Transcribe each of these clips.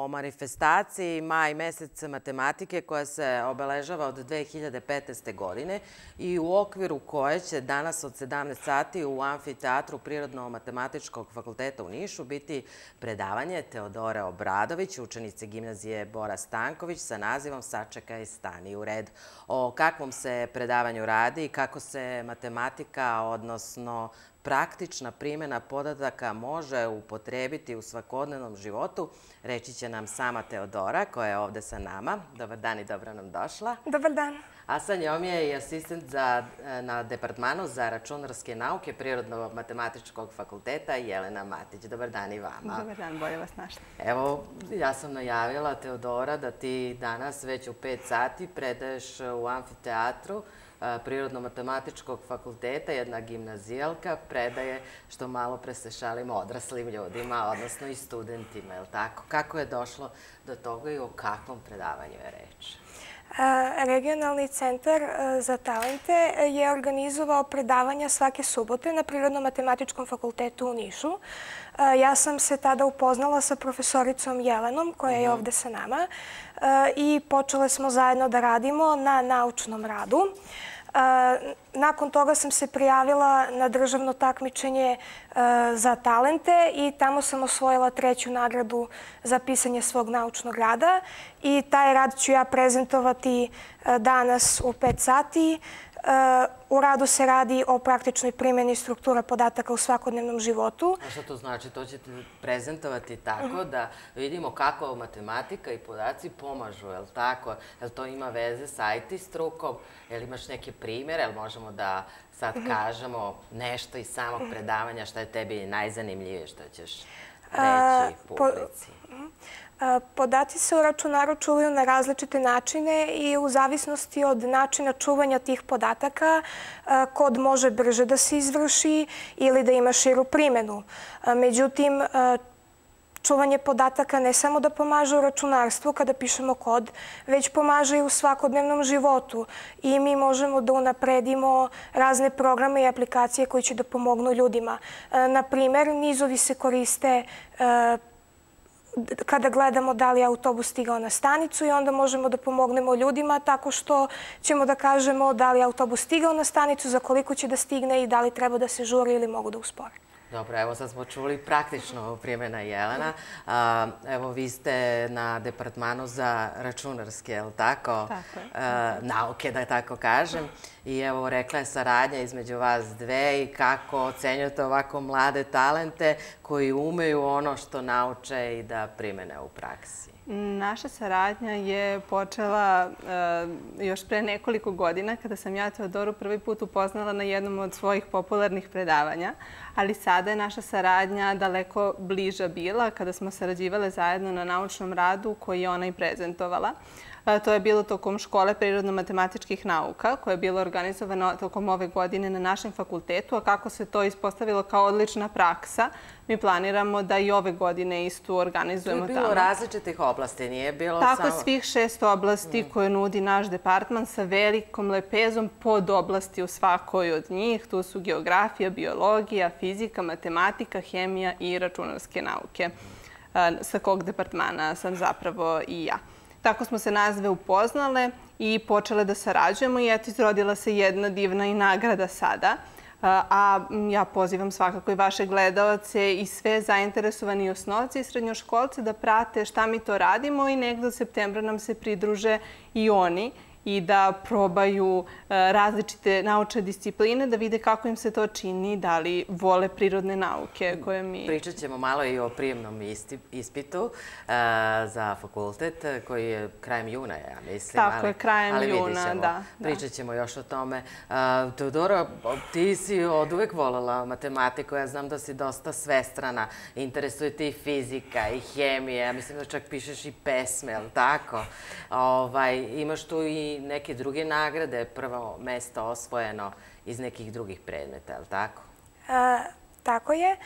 o manifestaciji Maj mesec matematike koja se obeležava od 2015. godine i u okviru koje će danas od 17 sati u Amfiteatru Prirodno-matematičkog fakulteta u Nišu biti predavanje Teodore Obradović, učenice gimnazije Bora Stanković sa nazivom Sačekaj, stani u red. O kakvom se predavanju radi i kako se matematika, odnosno praktična primjena podataka može upotrebiti u svakodnevnom životu, reći će nam sama Teodora koja je ovde sa nama. Dobar dan i dobro nam došla. Dobar dan. A sa njom je i asistent na Departmanu za računarske nauke Prirodno-matematičkog fakulteta Jelena Matić. Dobar dan i vama. Dobar dan, bolje vas našla. Evo, ja sam najavila, Teodora, da ti danas već u 5 sati predaješ u Amfiteatru Prirodno-matematičkog fakulteta, jedna gimnazijalka predaje, što malo pre se šalimo, odraslim ljudima, odnosno i studentima, je li tako? Kako je došlo do toga i o kakvom predavanju je reč? Regionalni centar za talente je organizovao predavanja svake subote na Prirodno-matematičkom fakultetu u Nišu. Ja sam se tada upoznala sa profesoricom Jelenom, koja je ovde sa nama, i počele smo zajedno da radimo na naučnom radu. Nakon toga sam se prijavila na državno takmičenje za talente i tamo sam osvojila 3. nagradu za pisanje svog naučnog rada. I taj rad ću ja prezentovati danas u 5 sati. U radu se radi o praktičnoj primjeni struktura podataka u svakodnevnom životu. A što to znači? To ćete prezentovati tako da vidimo kako matematika i podaci pomažu, je li tako? Je li to ima veze sa IT strukom? Je li imaš neke primjere? Je li možemo da sad kažemo nešto iz samog predavanja što je tebi najzanimljivije što ćeš reći publici? Podaci se u računaru čuvaju na različite načine i u zavisnosti od načina čuvanja tih podataka kod može brže da se izvrši ili da ima širu primjenu. Međutim, čuvanje podataka ne samo da pomaže u računarstvu kada pišemo kod, već pomaže i u svakodnevnom životu. I mi možemo da unapredimo razne programe i aplikacije koji će da pomognu ljudima. Na primer, nizovi se koriste kada gledamo da li je autobus stigao na stanicu i onda možemo da pomognemo ljudima tako što ćemo da kažemo da li je autobus stigao na stanicu, za koliko će da stigne i da li treba da se žuri ili mogu da uspore. Dobro, evo sad smo čuli praktično primjena Jelena. Evo, vi ste na Departmanu za računarske, je li tako? Tako je. Nauke, da tako kažem. I evo, rekla je saradnja između vas dve i kako ocenjujete ovako mlade talente koji umeju ono što nauče i da primene u praksi. Naša saradnja je počela još pre nekoliko godina kada sam ja Teodoru prvi put upoznala na jednom od svojih popularnih predavanja, ali sada je naša saradnja daleko bliža bila kada smo sarađivale zajedno na naučnom radu koji je ona i prezentovala. To je bilo tokom škole prirodno-matematičkih nauka koja je bila organizovana tokom ove godine na našem fakultetu, a kako se to ispostavilo kao odlična praksa, mi planiramo da i ove godine istu organizujemo tamo. To je bilo različitih oblasti, nije bilo samo... Tako, svih 6 oblasti koje nudi naš departman sa velikom lepezom pod oblasti u svakoj od njih. Tu su geografija, biologija, fizika, matematika, hemija i računarske nauke. Sa kog departmana sam zapravo i ja. Tako smo se nas dve upoznale i počele da sarađujemo i eto izrodila se jedna divna i nagrada sada. A ja pozivam svakako i vaše gledaoce i sve zainteresovani osnovci i srednjoškolce da prate šta mi to radimo i negde od septembra nam se pridruže i oni i da probaju različite naučne discipline, da vide kako im se to čini, da li vole prirodne nauke koje mi... Pričat ćemo malo i o prijemnom ispitu za fakultet koji je krajem juna, ja mislim. Tako je, krajem juna, da. Pričat ćemo još o tome. Teodora, ti si od uvek voljela matematiku. Ja znam da si dosta svestrana. Interesuje ti i fizika i hemija. Mislim da čak pišeš i pesme, je li tako? Imaš tu i neke druge nagrade, prvo mesto osvojeno iz nekih drugih predmeta, je li tako? Tako je.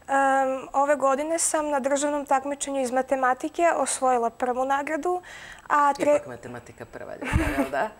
Ove godine sam na državnom takmičenju iz matematike osvojila 1. nagradu. Ipak matematika prva ljubav, je li da?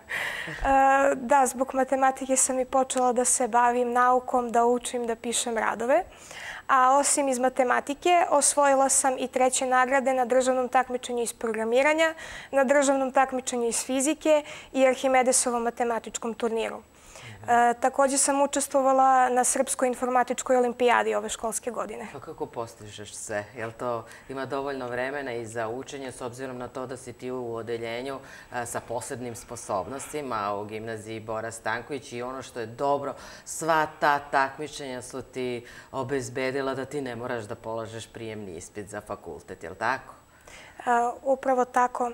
Da, zbog matematike sam i počela da se bavim naukom, da učim, da pišem radove. a osim iz matematike osvojila sam i 3. nagrade na državnom takmičenju iz programiranja, na državnom takmičenju iz fizike i Arhimedesovom matematičkom turniru. Također sam učestvovala na Srpskoj informatičkoj olimpijadi ove školske godine. Pa kako postižeš sve? Jel to ima dovoljno vremena i za učenje s obzirom na to da si ti u odeljenju sa posebnim sposobnostima u gimnaziji Bora Stanković i ono što je dobro, sva ta takmičenja su ti obezbedila da ti ne moraš da polažeš prijemni ispit za fakultet, jel tako? Upravo tako.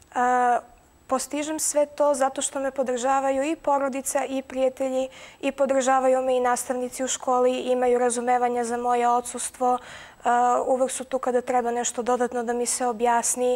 Postižem sve to zato što me podržavaju i porodica i prijatelji i podržavaju me i nastavnici u školi, imaju razumevanja za moje odsustvo, uvek su tu kada treba nešto dodatno da mi se objasni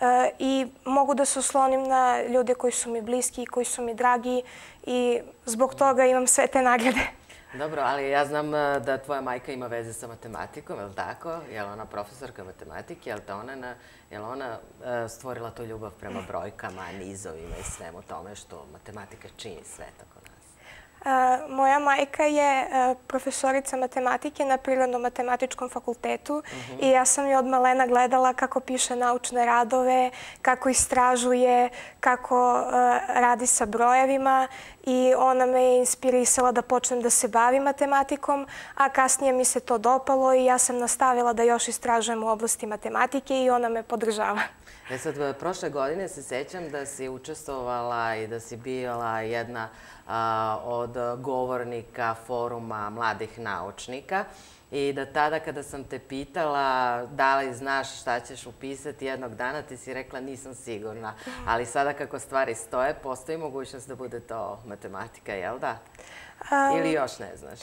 i mogu da se oslonim na ljude koji su mi bliski i koji su mi dragi i zbog toga imam sve te nagrade. Dobro, ali ja znam da tvoja majka ima veze sa matematikom, je li tako? Je li ona profesorka matematike? Je li ona stvorila tu ljubav prema brojkama, nizovima i svemu tome što matematika čini svet oko nas? Moja majka je profesorica matematike na Prirodno-matematičkom fakultetu i ja sam je od malena gledala kako piše naučne radove, kako istražuje, kako radi sa brojevima i ona me je inspirisala da počnem da se bavim matematikom, a kasnije mi se to dopalo i ja sam nastavila da još istražujem u oblasti matematike i ona me podržava. Sad, prošle godine se sećam da si učestvovala i da si bila jedna od govornika foruma mladih naučnika i da tada kada sam te pitala da li znaš šta ćeš upisati jednog dana, ti si rekla nisam sigurna. Ali sada kako stvari stoje, postoji mogućnost da bude to matematika, jel da? Ili još ne znaš?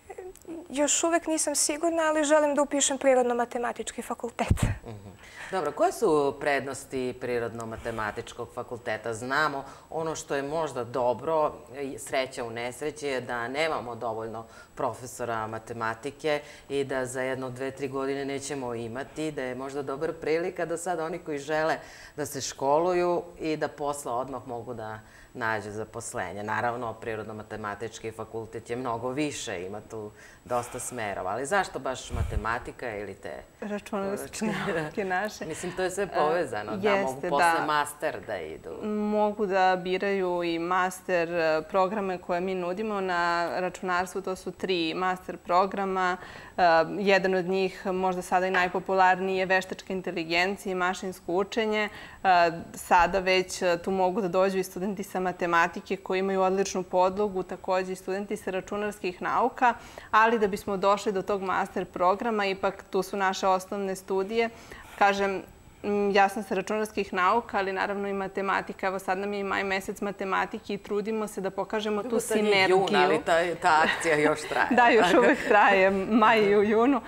Još uvek nisam sigurna, ali želim da upišem Prirodno-matematički fakultet. Dobro, koje su prednosti Prirodno-matematičkog fakulteta? Znamo, ono što je možda dobro, sreća u nesreći, je da nemamo dovoljno profesora matematike i da za 1, 2, 3 godine nećemo imati, da je možda dobra prilika da sad oni koji žele da se školuju i da posle odmah mogu da nađe zaposlenje. Naravno, Prirodno-matematički fakultet je mnogo više, ima tu dosta smerova. Ali zašto baš matematika ili te računarske nauke naše? Mislim, to je sve povezano, da mogu posle master da idu. Mogu da biraju i master programe koje mi nudimo na računarstvu. To su 3 master programa. Jedan od njih, možda sada i najpopularniji, je veštačka inteligencija i mašinsko učenje. Sada već tu mogu da dođu i studenti sa matematike koji imaju odličnu podlogu, također i studenti sa računarskih nauka, ali da bismo došli do tog master programa, ipak tu su naše osnovne studije. Kažem, ja sam sa računarskih nauka, ali naravno i matematika. Evo sad nam je i maj mesec matematike i trudimo se da pokažemo tu sinergiju. Jun, ali ta akcija još traje. Da, još uvek traje, maj i u junu.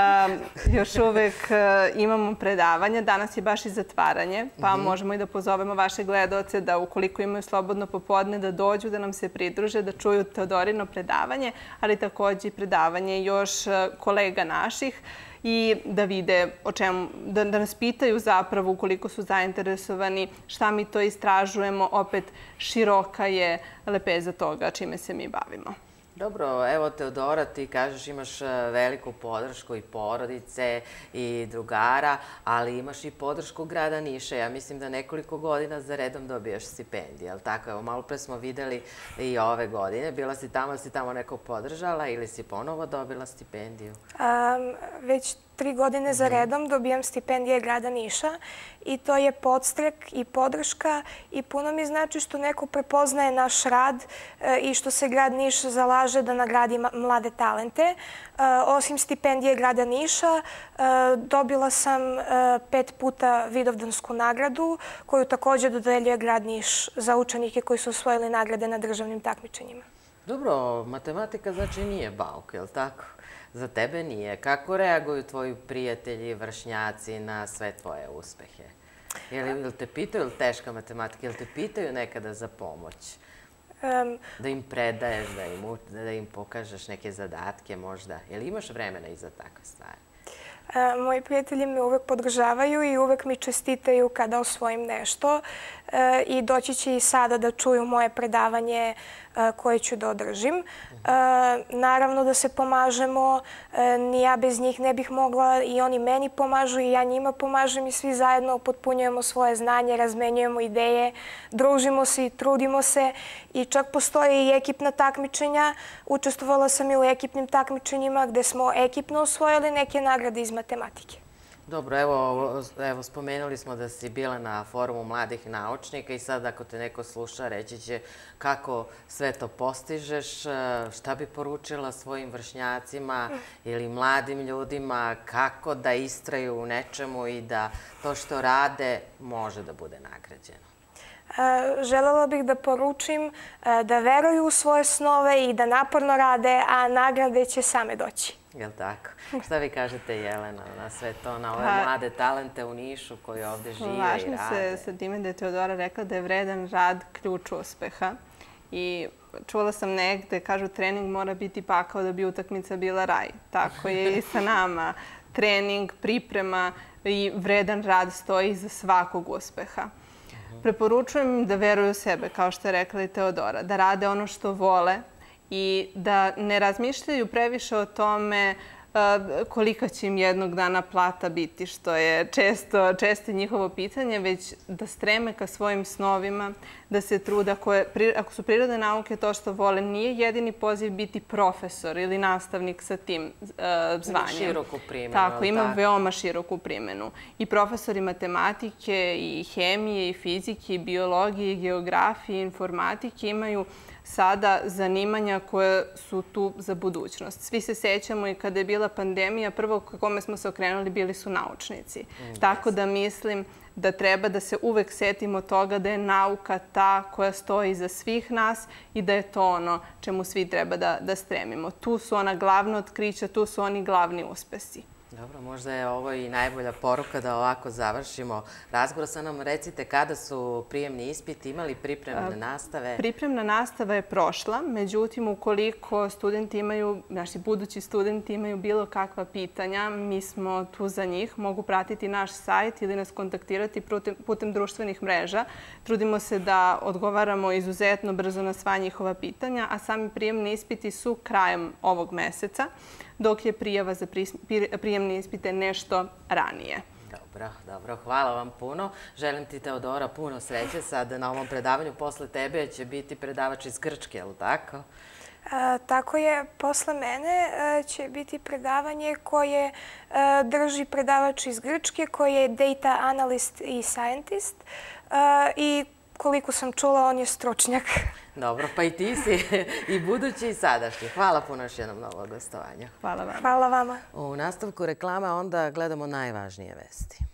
Još uvek imamo predavanja. Danas je baš i zatvaranje, pa možemo i da pozovemo vaše gledaoce da ukoliko imaju slobodno popodne da dođu, da nam se pridruže, da čuju Teodorino predavanje, ali također i predavanje još kolega naših i da vide o čemu, da nas pitaju zapravo ukoliko su zainteresovani, šta mi to istražujemo, opet široka je lepeza toga čime se mi bavimo. Dobro, evo Teodora, ti kažeš imaš veliku podršku i porodice i drugara, ali imaš i podršku grada Niša. Ja mislim da nekoliko godina za redom dobijaš stipendije, ali tako? Evo, malo pre smo videli i ove godine. Bila si tamo nekog podržala ili si ponovo dobila stipendiju? Već 3 godine za redom dobijam stipendije grada Niša i to je podstrek i podrška i puno mi znači što neko prepoznaje naš rad i što se grad Niš zalaže da nagradi mlade talente. Osim stipendije grada Niša, dobila sam 5 puta Vidovdansku nagradu koju također dodeljuje grad Niš za učenike koji su osvojili nagrade na državnim takmičenjima. Dobro, matematika znači nije bauk, je li tako? Za tebe nije. Kako reaguju tvoji prijatelji i vršnjaci na sve tvoje uspehe? Jel te pitaju teška matematika? Jel te pitaju nekada za pomoć? Da im predaješ, da im pokažeš neke zadatke možda? Jel imaš vremena i za takve stvari? Moji prijatelji me uvek podržavaju i uvek mi čestitaju kada osvojim nešto. i doći će i sada da čuju moje predavanje koje ću da održim. Naravno da se pomažemo, ni ja bez njih ne bih mogla i oni meni pomažu i ja njima pomažem i svi zajedno upotpunjujemo svoje znanje, razmenjujemo ideje, družimo se i trudimo se i čak postoje i ekipna takmičenja. Učestvovala sam i u ekipnim takmičenjima gde smo ekipno osvojili neke nagrade iz matematike. Dobro, evo spomenuli smo da si bila na forumu mladih naučnika i sad ako te neko sluša reći će kako sve to postižeš, šta bi poručila svojim vršnjacima ili mladim ljudima, kako da istraju u nečemu i da to što rade može da bude nagrađeno. Želela bih da poručim da veruju u svoje snove i da naporno rade, a nagrade će same doći. Jel' tako? Šta vi kažete, Jelena, na sve to, na ove mlade talente u Nišu koji ovde žive i rade? Slažem se sa time da je Teodora rekla da je vredan rad ključ uspeha. I čula sam negde, kažu trening mora biti pakao da bi utakmica bila raj. Tako je i sa nama. Trening, priprema i vredan rad stoji iza svakog uspeha. Preporučujem im da veruju u sebe, kao što je rekla i Teodora, da rade ono što vole i da ne razmišljaju previše o tome kolika će im jednog dana plata biti, što je često njihovo pitanje, već da streme ka svojim snovima, da se trude. Ako su prirodne nauke to što vole, nije jedini poziv biti profesor ili nastavnik sa tim zvanjem. Ima široku primjenu. Tako, ima veoma široku primjenu. I profesori matematike, i hemije, i fizike, i biologije, i geografije, i informatike imaju sada zanimanja koje su tu za budućnost. Svi se sećamo i kada je bila pandemija, prvo kome smo se okrenuli bili su naučnici. Tako da mislim da treba da se uvek setimo toga da je nauka ta koja stoji iza svih nas i da je to ono čemu svi treba da stremimo. Tu su ona glavna otkrića, tu su oni glavni uspesi. Dobro, možda je ovo i najbolja poruka da ovako završimo razgovor. Sad nam recite kada su prijemni ispiti, imali pripremne nastave? Pripremna nastava je prošla, međutim, ukoliko studenti imaju, naši budući studenti imaju bilo kakva pitanja, mi smo tu za njih, mogu pratiti naš sajt ili nas kontaktirati putem društvenih mreža. Trudimo se da odgovaramo izuzetno brzo na sva njihova pitanja, a sami prijemni ispiti su krajem ovog meseca, dok je prijava za prijemne ispite nešto ranije. Dobro. Hvala vam puno. Želim ti, Teodora, puno sreće sad na ovom predavanju. Posle tebe će biti predavač iz Grčke, je li tako? Tako je. Posle mene će biti predavanje koje drži predavač iz Grčke, koji je data analyst i scientist. I koliko sam čula, on je stručnjak. Dobro, pa i ti si i budući i sadašnji. Hvala puno još jednom na ovo gostovanje. Hvala vam. Hvala vama. U nastavku reklama onda gledamo najvažnije vesti.